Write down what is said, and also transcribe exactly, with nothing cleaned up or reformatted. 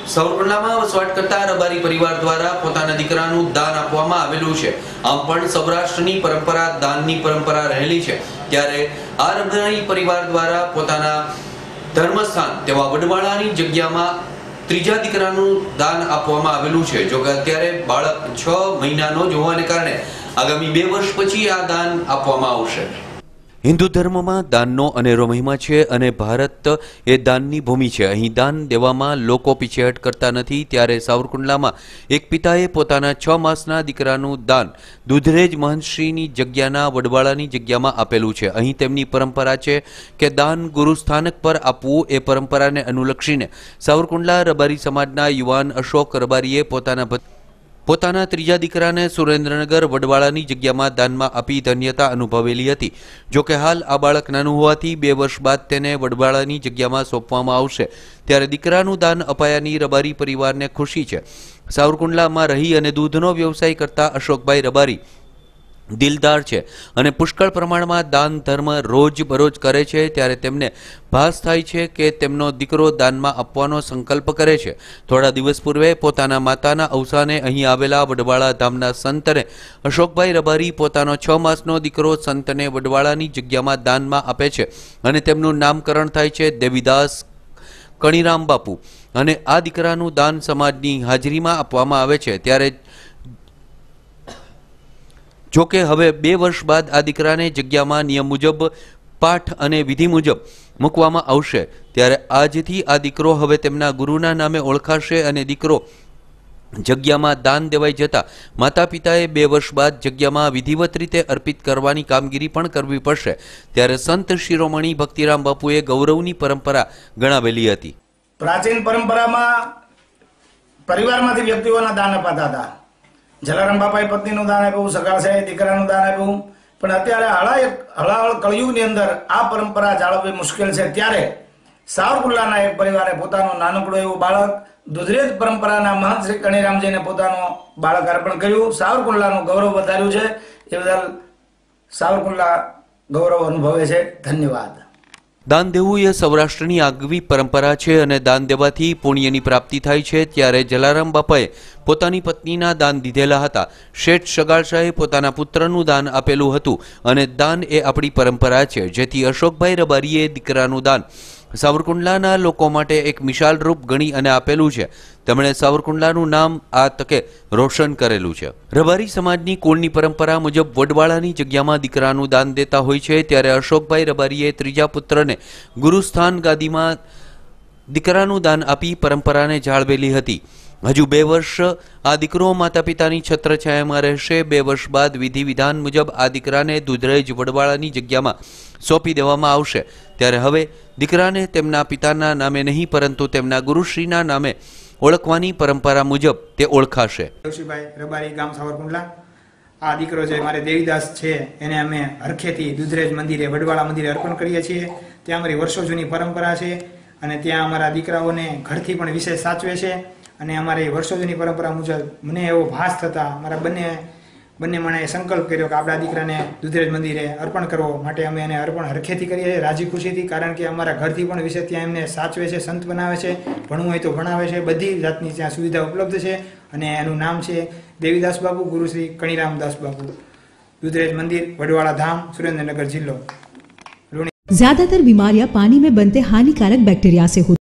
સાવરકુંડલામાં વસવાટ કરતા રબારી પરિવાર દ્વારા પોતાના દીકરાનું દાન આપવામાં આવેલું છે। આમ પણ સૌરાષ્ટ્રની પરંપરા દાનની પરંપરા રહેલી છે, ત્યારે આ રબારી પરિવાર દ્વારા પોતાના ધર્મસ્થાન તેવા વડવાળાની જગ્યામાં ત્રીજા દીકરાનું દાન આપવામાં આવેલું છે। જો કે અત્યારે બાળક છ મહિનાનો જ હોવાને કારણે આગામી બે વર્ષ પછી આ દાન આપવામાં આવશે। હિન્દુ ધર્મમાં દાનનો અનેરો મહિમા છે અને ભારત એ દાનની ભૂમિ છે। અહીં દાન દેવામાં લોકો પીછેહટ કરતા નથી, ત્યારે સાવરકુંડલામાં એક પિતાએ પોતાના છ માસના દીકરાનું દાન દુધરેજ મહંતશ્રીની જગ્યાના વડવાળાની જગ્યામાં આપેલું છે। અહીં તેમની પરંપરા છે કે દાન ગુરુસ્થાનક પર આપવું। એ પરંપરાને અનુલક્ષીને સાવરકુંડલા રબારી સમાજના યુવાન અશોક રબારીએ પોતાના પોતાના ત્રીજા દીકરાને સુરેન્દ્રનગર વડવાળાની જગ્યામાં દાનમાં આપી ધન્યતા અનુભવેલી હતી। જો કે હાલ આ બાળક નાનું હોવાથી બે વર્ષ બાદ તેને વડવાળાની જગ્યામાં સોંપવામાં આવશે, ત્યારે દીકરાનું દાન અપાયાની રબારી પરિવારને ખુશી છે। સાવરકુંડલામાં રહી અને દૂધનો વ્યવસાય કરતા અશોકભાઈ રબારી દિલદાર છે અને પુષ્કળ પ્રમાણમાં દાન ધર્મ રોજ બરોજ કરે છે, ત્યારે તેમને ભાસ થાય છે કે તેમનો દીકરો દાનમાં આપવાનો સંકલ્પ કરે છે। થોડા દિવસ પૂર્વે પોતાના માતાના અવસાને અહીં આવેલા વડવાળા ધામના સંતને અશોકભાઈ રબારી પોતાનો છ માસનો દીકરો સંતને વડવાળાની જગ્યામાં દાનમાં આપે છે અને તેમનું નામકરણ થાય છે દેવીદાસ કણીરામ બાપુ, અને આ દીકરાનું દાન સમાજની હાજરીમાં આપવામાં આવે છે। ત્યારે જો કે હવે બે વર્ષ બાદ આ દીકરાને જગ્યામાં નિયમ મુજબ પાઠ અને વિધિ મુજબ મૂકવામાં આવશે, ત્યારે આજથી આ દીકરો હવે તેમના ગુરુના નામે ઓળખાશે અને દીકરો જગ્યામાં દાન દેવાઈ જતા માતા પિતાએ બે વર્ષ બાદ જગ્યામાં વિધિવત રીતે અર્પિત કરવાની કામગીરી પણ કરવી પડશે। ત્યારે સંત શિરોમણી ભક્તિરામ બાપુએ ગૌરવની પરંપરા ગણાવેલી હતી। પ્રાચીન પરંપરામાં પરિવારમાંથી વ્યક્તિઓના દાન અપાતા હતા। જલારામ બાપાએ પત્નીનું દાન આપ્યું, સગા છે દીકરાનું દાન આપ્યું, પણ અત્યારે હળા હળાહળ કળયુગની અંદર આ પરંપરા જાળવવી મુશ્કેલ છે। ત્યારે સાવરકુંડલાના એક પરિવારે પોતાનું નાનકડું એવું બાળક દુધરેજ પરંપરાના મહંત શ્રી કણીરામજીને પોતાનું બાળક અર્પણ કર્યું, સાવરકુંડલાનું ગૌરવ વધાર્યું છે। એ બદલ સાવરકુંડલા ગૌરવ અનુભવે છે। ધન્યવાદ। દાન દેવું એ સૌરાષ્ટ્રની આગવી પરંપરા છે અને દાન દેવાથી પુણ્યની પ્રાપ્તિ થાય છે। ત્યારે જલારામ બાપાએ પોતાની પત્નીના દાન દીધેલા હતા, શેઠ સગાળશાહે પોતાના પુત્રનું દાન આપેલું હતું અને દાન એ આપણી પરંપરા છે, જેથી અશોકભાઈ રબારીએ દીકરાનું દાન સાવરકુંડલાના લોકો માટે એક મિસાલ રૂપ ગણી અને આપેલું છે। તેમણે સાવરકુંડલાનું નામ આ તકે રોશન કરેલું છે। રબારી સમાજની કુળની પરંપરા મુજબ વડવાળાની જગ્યામાં દીકરાનું દાન દેતા હોય છે, ત્યારે અશોકભાઈ રબારીએ ત્રીજા પુત્રને ગુરુસ્થાન ગાદીમાં દીકરાનું દાન આપી પરંપરાને જાળવેલી હતી। હજુ બે વર્ષ આ દીકરો માતા પિતાની છત્રછાયામાં રહેશે। બે વર્ષ બાદ વિધિ વિધાન મુજબ આ દીકરાને દુધરેજ વડવાળાની જગ્યામાં સોંપી દેવામાં આવશે। ત્યારે હવે દીકરાને તેમના પિતાના નામે નહીં પરંતુ તેમના ગુરુશ્રીના નામે ઓળખવાની પરંપરા મુજબ તે ઓળખાશે। જોશીભાઈ રબારી, ગામ સાવરકુંડલા। આ દીકરો જે મારે દેવીદાસ છે એને અમે હરખેથી દુધરેજ મંદિરે વડવાળા મંદિરે અર્પણ કરીએ છીએ। ત્યાં અમારી વર્ષો જૂની પરંપરા છે અને ત્યાં અમારા દીકરાઓને ઘરથી પણ વિશેષ સાચવે છે અને અમારી વર્ષો જૂની પરંપરા મુજબ મને એવો ભાસ થતા મારા બંને બંને મને સંકલ્પ કર્યો કે આપણા દીકરાને દુધરેજ મંદિરે અર્પણ કરવો માટે અમે એને અર્પણ હરખેથી કરીએ છીએ, રાજી ખુશીથી, કારણ કે અમારા ઘરથી પણ વિશે ત્યાં એમને સાચવે છે, સંત બનાવે છે, ભણવું હોય તો ભણાવે છે, બધી જાતની ત્યાં સુવિધા ઉપલબ્ધ છે અને એનું નામ છે દેવીદાસ બાપુ, ગુરુ શ્રી કણીરામદાસ બાપુ, દુધરેજ મંદિર, વડવાળા धाम, सुरेंद्रनगर जिलो। ज्यादातर बीमारियां पानी में बनते हानिकारक बैक्टीरिया से होती